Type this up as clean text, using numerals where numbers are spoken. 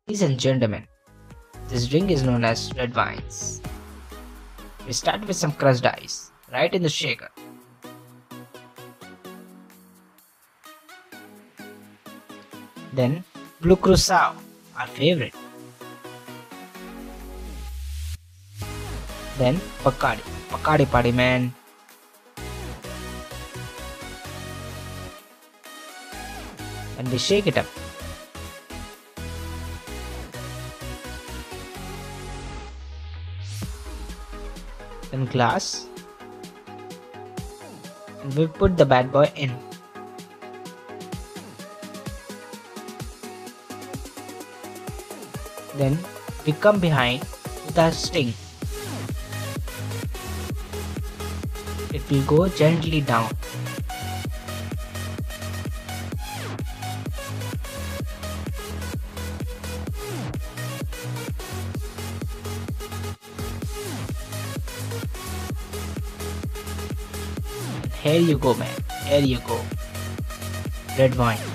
Ladies and gentlemen, this drink is known as red wines. We start with some crushed ice, right in the shaker. Then Blue Curacao, our favorite. Then Bacardi, Bacardi party man. And we shake it up. Then glass. And we put the bad boy in. Then we come behind with our sting. It will go gently down. Here you go, man. Here you go. Red wine.